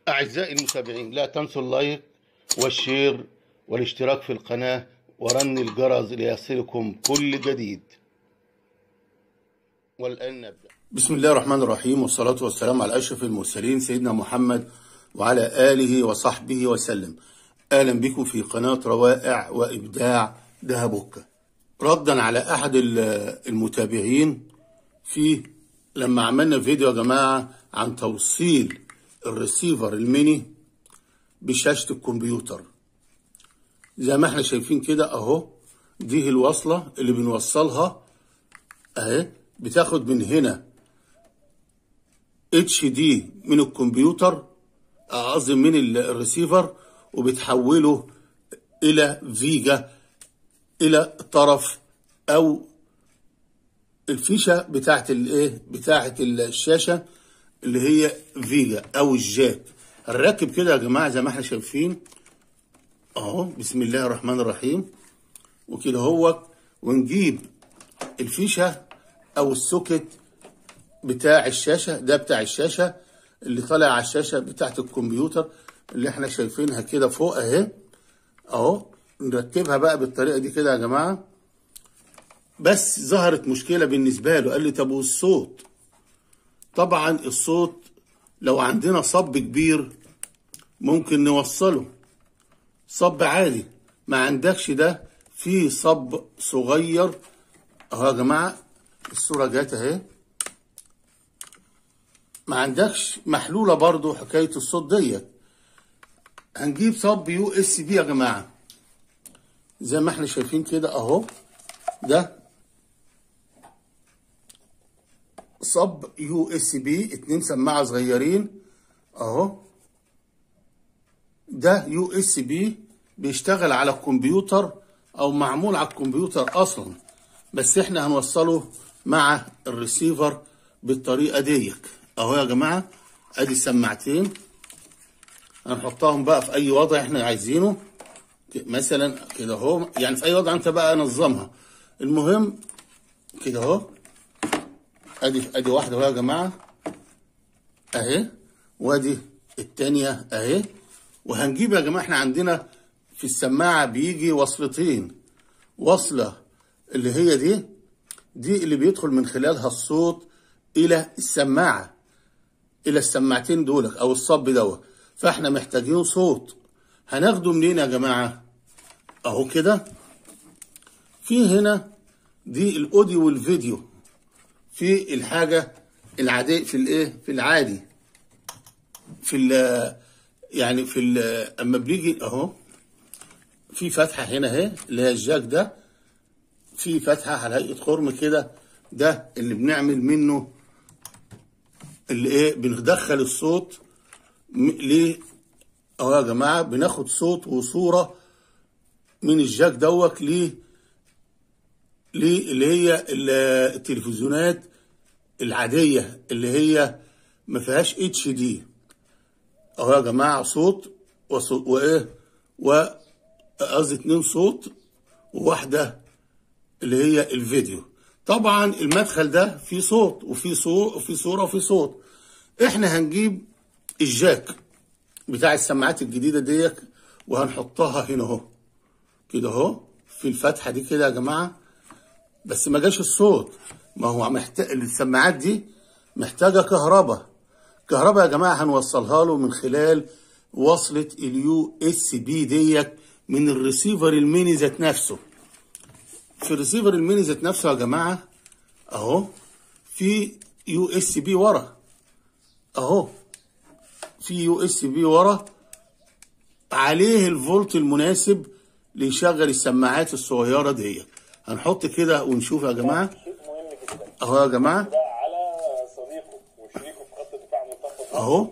أعزائي المتابعين، لا تنسوا اللايك والشير والاشتراك في القناة ورن الجرس ليصلكم كل جديد. والآن نبدأ. بسم الله الرحمن الرحيم، والصلاة والسلام على أشرف المرسلين سيدنا محمد وعلى آله وصحبه وسلم. أهلا بكم في قناة روائع وإبداع دهبوكة. ردا على أحد المتابعين لما عملنا فيديو يا جماعة عن توصيل الريسيفر الميني بشاشة الكمبيوتر. زي ما احنا شايفين كده اهو، دي الوصلة اللي بنوصلها اهي، بتاخد من هنا HD من الكمبيوتر، قصدي من الريسيفر، وبتحوله الى فيجا، الى طرف او الفيشة بتاعت بتاعت الشاشة اللي هي فيجا او الجاك. هنركب كده يا جماعة زي ما احنا شايفين اهو، بسم الله الرحمن الرحيم، وكده هو، ونجيب الفيشة او السوكت بتاع الشاشة، ده بتاع الشاشة اللي طالع على الشاشة بتاعت الكمبيوتر اللي احنا شايفينها كده فوق اهي اهو. نركبها بقى بالطريقة دي كده يا جماعة. بس ظهرت مشكلة بالنسبة له، قال لي طب والصوت؟ طبعا الصوت لو عندنا صب كبير ممكن نوصله صب عالي، ما عندكش ده في صب صغير اهو يا جماعة، الصورة جات اهي. ما عندكش محلولة برضو حكاية الصوت ديت، هنجيب صب USB يا جماعة زي ما احنا شايفين كده اهو. ده صب USB 2 سماعة صغيرين اهو. ده USB بيشتغل على الكمبيوتر او معمول على الكمبيوتر اصلا، بس احنا هنوصله مع الريسيفر بالطريقة ديك اهو يا جماعة. ادي السماعتين هنحطهم بقى في اي وضع احنا عايزينه، مثلا كده اهو، يعني في اي وضع انت بقى نظمها. المهم كده اهو، ادي واحدة اهو يا جماعة اهي، وادي التانية اهي. وهنجيب يا جماعة، احنا عندنا في السماعة بيجي وصلتين، وصلة اللي هي دي اللي بيدخل من خلالها الصوت الى السماعة، الى السماعتين دولك او الصب دوت. فاحنا محتاجين صوت، هناخده منين يا جماعة؟ اهو كده، في هنا دي الاوديو والفيديو، في الحاجة العادية، في العادي، يعني اما بنيجي اهو، في فتحة هنا اهي اللي هي الجاك ده، في فتحة على هيئة خرم كده، ده اللي بنعمل منه اللي بندخل الصوت ليه اهو يا جماعة. بناخد صوت وصورة من الجاك دوت ليه اللي هي التلفزيونات العادية اللي هي ما فيهاش HD اهو يا جماعة. صوت قصدي 2 صوت وواحدة اللي هي الفيديو. طبعا المدخل ده فيه صوت وفيه صورة وفيه صوت. احنا هنجيب الجاك بتاع السماعات الجديدة ديت وهنحطها هنا اهو كده اهو في الفتحة دي كده يا جماعة. بس ما جاش الصوت، ما هو السماعات دي محتاجة كهرباء يا جماعة. هنوصلها له من خلال وصلة USB ديت من الريسيفر الميني ذات نفسه. في الريسيفر الميني ذات نفسه يا جماعة اهو، في USB ورا اهو، في USB ورا عليه الفولت المناسب ليشغل السماعات الصغيرة ديت. هنحط كده ونشوف يا جماعة اهو يا جماعة، ده على صديقه وشريكه في خط الدفاع منتخب اهو.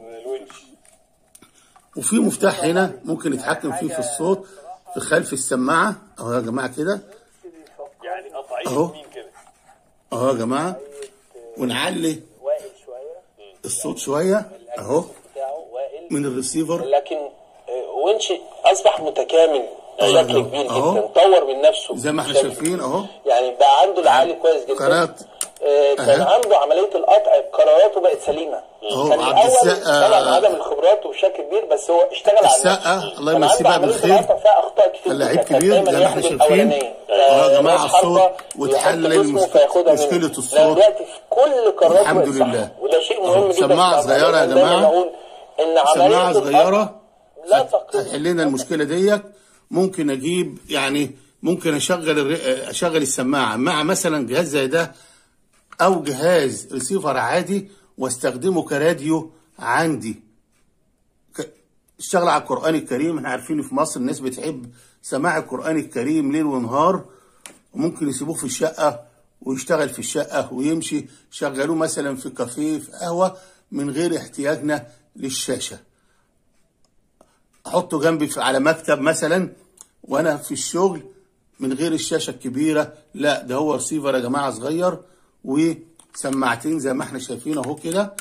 وفي مفتاح هنا ممكن يتحكم فيه في الصوت في خلف السماعة اهو يا جماعة كده، يعني اهو اهو يا جماعة. ونعلي الصوت شوية اهو من الريسيفر، لكن ونش اصبح متكامل بشكل كبير جدا، طور من نفسه زي ما احنا شايفين اهو. يعني بقى عنده العالي كويس جدا. كان عنده عمليه القطع، قراراته بقت سليمه. كان الاول طبعا عدم الخبرات خبراته بشكل كبير، بس هو اشتغل على السقه الله يمسيه بقى بالخير، فيها اخطاء كتير، لعيب كبير زي ما احنا شايفين. يا جماعه الصوت وتحلل مشكله الصوت دلوقتي في كل قرارات الحمد لله. وده شيء مهم جدا. سماعه صغيره يا جماعه، سماعه صغيره لا تقل هتحل لنا المشكله ديت. ممكن اجيب يعني ممكن اشغل السماعه مع مثلا جهاز زي ده او جهاز ريسيفر عادي واستخدمه كراديو عندي. اشتغل على القرآن الكريم. احنا عارفين في مصر الناس بتحب سماع القرآن الكريم ليل ونهار، وممكن يسيبوه في الشقة ويشتغل في الشقة ويمشي. شغلوه مثلا في كافيه في قهوة من غير احتياجنا للشاشة. احطه جنبي على مكتب مثلا وانا في الشغل من غير الشاشة الكبيرة. لا ده هو رسيفر يا جماعة صغير وسماعتين زي ما احنا شايفين اهو كده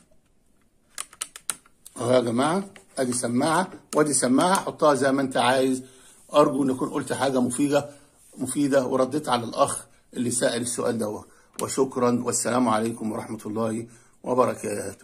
اهو يا جماعة. ادي سماعة وادي سماعة، حطها زي ما انت عايز. ارجو ان اكون قلت حاجة مفيدة ورديت على الاخ اللي سأل السؤال ده. وشكرا والسلام عليكم ورحمة الله وبركاته.